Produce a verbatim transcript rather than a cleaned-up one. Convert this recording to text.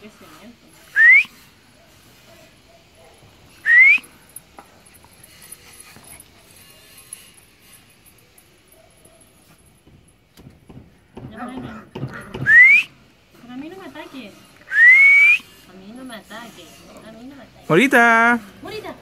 crecimiento. Ya, bueno. Pero a mí no me ataques. A mí no me ataques. A mí no me ataques. Morita. Morita.